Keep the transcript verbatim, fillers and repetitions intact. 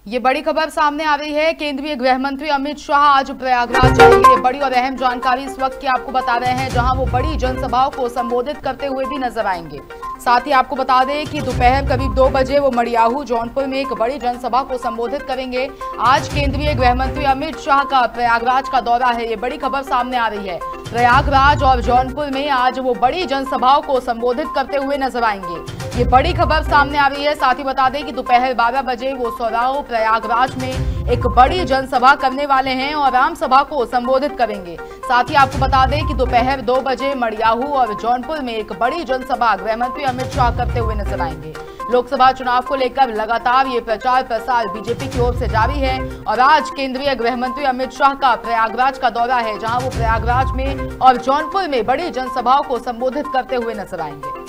ये बड़ी खबर सामने आ रही है। केंद्रीय गृह मंत्री अमित शाह आज प्रयागराज जाएंगे। बड़ी और अहम जानकारी इस वक्त की आपको बता रहे हैं, जहां वो बड़ी जनसभाओं को संबोधित करते हुए भी नजर आएंगे। साथ ही आपको बता दें कि दोपहर करीब दो बजे वो मड़ियाहू जौनपुर में एक बड़ी जनसभा को संबोधित करेंगे। आज केंद्रीय गृह मंत्री अमित शाह का प्रयागराज का दौरा है। ये बड़ी खबर सामने आ रही है। प्रयागराज और जौनपुर में आज वो बड़ी जनसभाओं को संबोधित करते हुए नजर आएंगे। ये बड़ी खबर सामने आ रही है। साथ ही बता दें कि दोपहर बारह बजे वो सौराव प्रयागराज में एक बड़ी जनसभा करने वाले हैं और आम सभा को संबोधित करेंगे। साथ ही आपको बता दें कि दोपहर दो बजे मड़ियाहू और जौनपुर में एक बड़ी जनसभा गृह मंत्री अमित शाह करते हुए नजर आएंगे। लोकसभा चुनाव को लेकर लगातार ये प्रचार प्रसार बीजेपी की ओर से जारी है और आज केंद्रीय गृह मंत्री अमित शाह का प्रयागराज का दौरा है, जहां वो प्रयागराज में और जौनपुर में बड़ी जनसभाओं को संबोधित करते हुए नजर आएंगे।